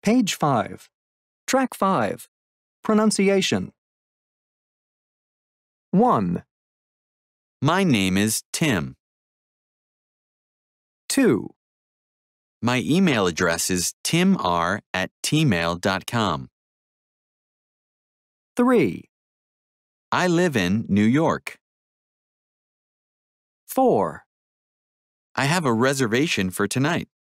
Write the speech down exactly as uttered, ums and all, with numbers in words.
Page five. Track five. Pronunciation. one, My name is Tim. two, My email address is timr at tmail dot com. three, I live in New York. four, I have a reservation for tonight.